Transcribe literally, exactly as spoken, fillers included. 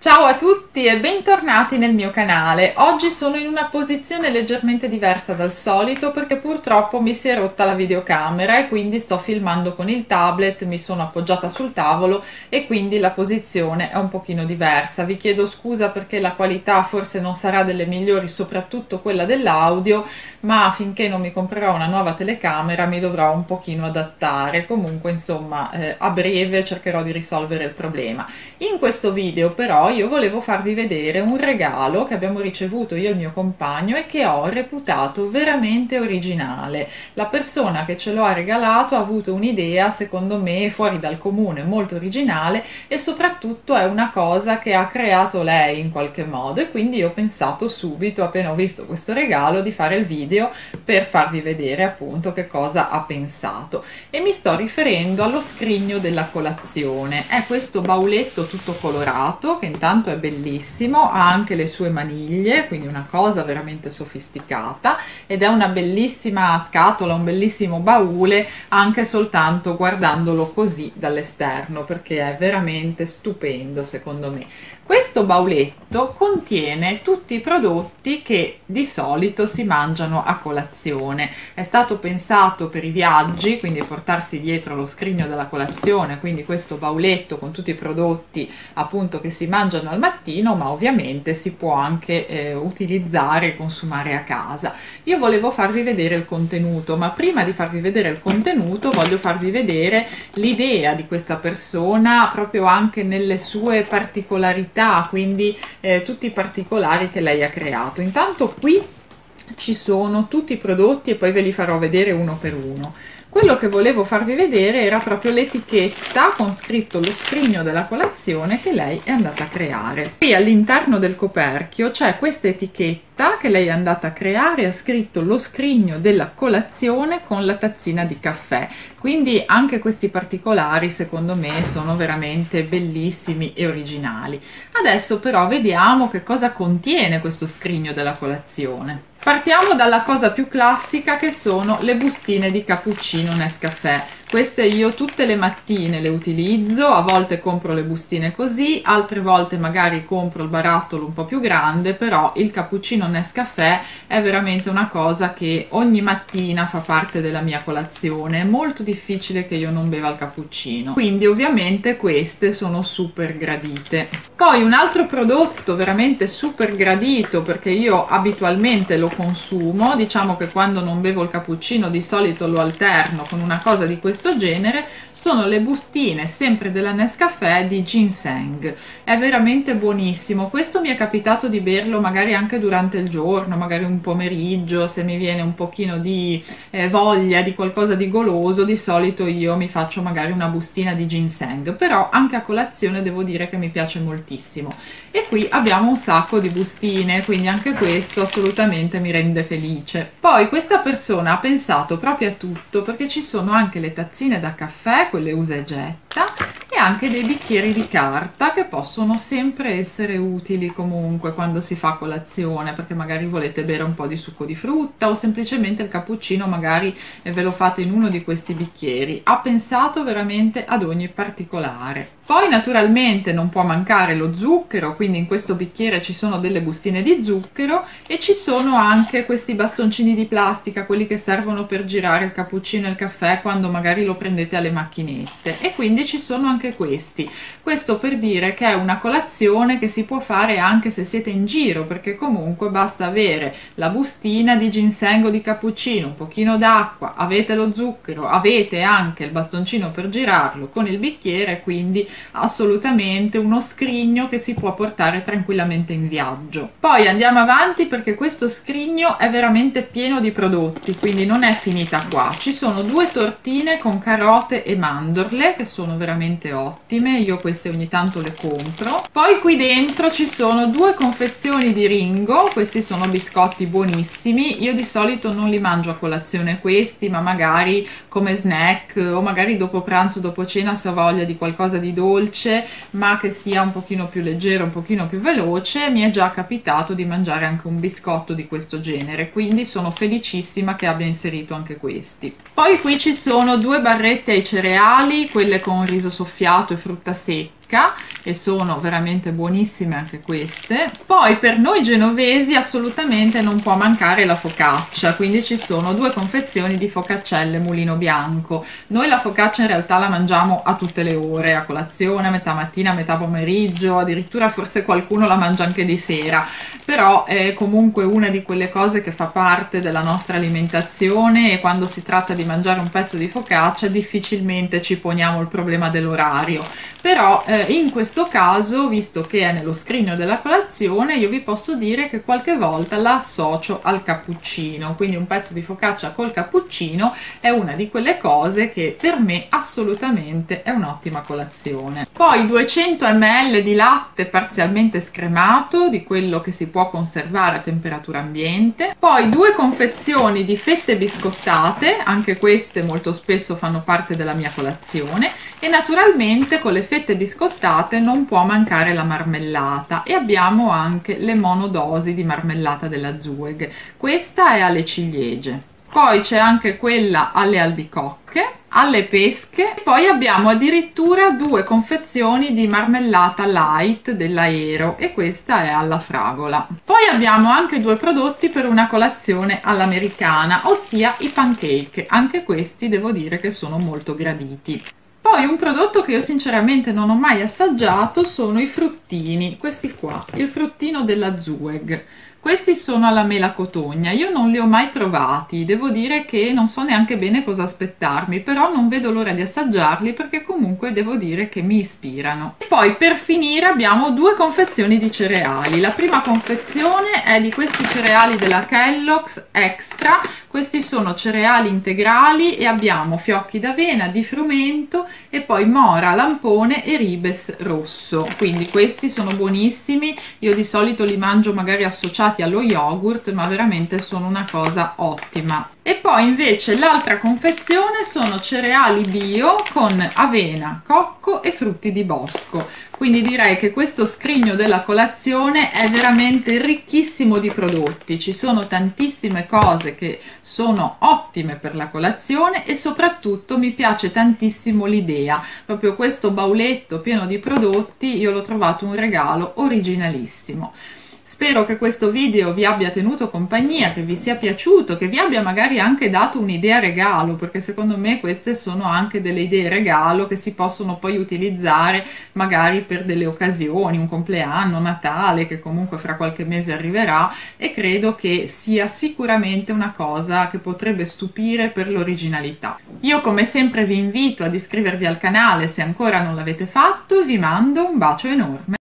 Ciao a tutti e bentornati nel mio canale. Oggi sono in una posizione leggermente diversa dal solito perché purtroppo mi si è rotta la videocamera e quindi sto filmando con il tablet, mi sono appoggiata sul tavolo e quindi la posizione è un pochino diversa. Vi chiedo scusa perché la qualità forse non sarà delle migliori, soprattutto quella dell'audio, ma finché non mi comprerò una nuova telecamera mi dovrò un pochino adattare. Comunque insomma eh, a breve cercherò di risolvere il problema. In questo video però io volevo farvi vedere un regalo che abbiamo ricevuto io e il mio compagno e che ho reputato veramente originale. La persona che ce lo ha regalato ha avuto un'idea secondo me fuori dal comune, molto originale, e soprattutto è una cosa che ha creato lei in qualche modo, e quindi io ho pensato subito, appena ho visto questo regalo, di fare il video per farvi vedere appunto che cosa ha pensato. E mi sto riferendo allo scrigno della colazione. È questo bauletto tutto colorato che intanto è bellissimo, ha anche le sue maniglie, quindi una cosa veramente sofisticata, ed è una bellissima scatola, un bellissimo baule anche soltanto guardandolo così dall'esterno, perché è veramente stupendo secondo me. Questo bauletto contiene tutti i prodotti che di solito si mangiano a colazione. È stato pensato per i viaggi, quindi portarsi dietro lo scrigno della colazione, quindi questo bauletto con tutti i prodotti appunto che si mangiano al mattino, ma ovviamente si può anche eh, utilizzare e consumare a casa. Io volevo farvi vedere il contenuto, ma prima di farvi vedere il contenuto voglio farvi vedere l'idea di questa persona proprio anche nelle sue particolarità, quindi eh, tutti i particolari che lei ha creato. Intanto qui ci sono tutti i prodotti e poi ve li farò vedere uno per uno. Quello che volevo farvi vedere era proprio l'etichetta con scritto lo scrigno della colazione che lei è andata a creare. Qui all'interno del coperchio c'è questa etichetta che lei è andata a creare, ha scritto lo scrigno della colazione con la tazzina di caffè. Quindi anche questi particolari secondo me sono veramente bellissimi e originali. Adesso però vediamo che cosa contiene questo scrigno della colazione. Partiamo dalla cosa più classica, che sono le bustine di cappuccino Nescafè. Queste io tutte le mattine le utilizzo, a volte compro le bustine così, altre volte magari compro il barattolo un po' più grande, però il cappuccino Nescafè è veramente una cosa che ogni mattina fa parte della mia colazione. È molto difficile che io non beva il cappuccino, quindi ovviamente queste sono super gradite. Poi un altro prodotto veramente super gradito, perché io abitualmente lo consumo, diciamo che quando non bevo il cappuccino di solito lo alterno con una cosa di questo genere, sono le bustine sempre della Nescafè di ginseng. È veramente buonissimo. Questo mi è capitato di berlo magari anche durante il giorno, magari un pomeriggio, se mi viene un pochino di eh, voglia di qualcosa di goloso, di solito io mi faccio magari una bustina di ginseng, però anche a colazione devo dire che mi piace moltissimo. E qui abbiamo un sacco di bustine, quindi anche questo assolutamente mi rende felice. Poi questa persona ha pensato proprio a tutto, perché ci sono anche le tazzine da caffè, quelle usa e getta, e anche dei bicchieri di carta che possono sempre essere utili comunque quando si fa colazione, perché magari volete bere un po' di succo di frutta o semplicemente il cappuccino magari ve lo fate in uno di questi bicchieri. Ha pensato veramente ad ogni particolare. Poi naturalmente non può mancare lo zucchero, quindi in questo bicchiere ci sono delle bustine di zucchero e ci sono anche questi bastoncini di plastica, quelli che servono per girare il cappuccino e il caffè quando magari lo prendete alle macchinette, e quindi ci sono anche questi. Questo per dire che è una colazione che si può fare anche se siete in giro, perché comunque basta avere la bustina di ginseng o di cappuccino, un pochino d'acqua, avete lo zucchero, avete anche il bastoncino per girarlo con il bicchiere, quindi assolutamente uno scrigno che si può portare tranquillamente in viaggio. Poi andiamo avanti, perché questo scrigno è veramente pieno di prodotti, quindi non è finita qua. Ci sono due tortine con carote e mandorle che sono veramente ottime, io queste ogni tanto le compro. Poi qui dentro ci sono due confezioni di Ringo, questi sono biscotti buonissimi, io di solito non li mangio a colazione questi, ma magari come snack o magari dopo pranzo, dopo cena, se ho voglia di qualcosa di dolce ma che sia un pochino più leggero, un pochino più veloce. Mi è già capitato di mangiare anche un biscotto di questo genere, quindi sono felicissima che abbia inserito anche questi. Poi qui ci sono due barrette ai cereali, quelle con riso soffiato e frutta secca, pesca e sono veramente buonissime anche queste. Poi per noi genovesi assolutamente non può mancare la focaccia, quindi ci sono due confezioni di focaccelle Mulino Bianco. Noi la focaccia in realtà la mangiamo a tutte le ore, a colazione, a metà mattina, a metà pomeriggio, addirittura forse qualcuno la mangia anche di sera, però è comunque una di quelle cose che fa parte della nostra alimentazione e quando si tratta di mangiare un pezzo di focaccia difficilmente ci poniamo il problema dell'orario. Però eh, in questo caso, visto che è nello scrigno della colazione, io vi posso dire che qualche volta la associo al cappuccino, quindi un pezzo di focaccia col cappuccino è una di quelle cose che per me assolutamente è un'ottima colazione. Poi duecento millilitri di latte parzialmente scremato, di quello che si può conservare a temperatura ambiente, poi due confezioni di fette biscottate, anche queste molto spesso fanno parte della mia colazione, e naturalmente con le fette biscottate non può mancare la marmellata, e abbiamo anche le monodosi di marmellata della Zueg, questa è alle ciliegie. Poi c'è anche quella alle albicocche, alle pesche, poi abbiamo addirittura due confezioni di marmellata light dell'Aero e questa è alla fragola. Poi abbiamo anche due prodotti per una colazione all'americana, ossia i pancake, anche questi devo dire che sono molto graditi. Poi un prodotto che io sinceramente non ho mai assaggiato sono i fruttini, questi qua, il fruttino della Zueg. Questi sono alla mela cotogna, io non li ho mai provati, devo dire che non so neanche bene cosa aspettarmi, però non vedo l'ora di assaggiarli perché comunque devo dire che mi ispirano. E poi per finire abbiamo due confezioni di cereali. La prima confezione è di questi cereali della Kellogg's Extra, questi sono cereali integrali e abbiamo fiocchi d'avena, di frumento e poi mora, lampone e ribes rosso, quindi questi sono buonissimi, io di solito li mangio magari associati allo yogurt, ma veramente sono una cosa ottima. E poi invece l'altra confezione sono cereali bio con avena, cocco e frutti di bosco, quindi direi che questo scrigno della colazione è veramente ricchissimo di prodotti, ci sono tantissime cose che sono ottime per la colazione e soprattutto mi piace tantissimo l'idea, proprio questo bauletto pieno di prodotti io l'ho trovato un regalo originalissimo. Spero che questo video vi abbia tenuto compagnia, che vi sia piaciuto, che vi abbia magari anche dato un'idea regalo, perché secondo me queste sono anche delle idee regalo che si possono poi utilizzare magari per delle occasioni, un compleanno, Natale, che comunque fra qualche mese arriverà, e credo che sia sicuramente una cosa che potrebbe stupire per l'originalità. Io come sempre vi invito ad iscrivervi al canale se ancora non l'avete fatto e vi mando un bacio enorme.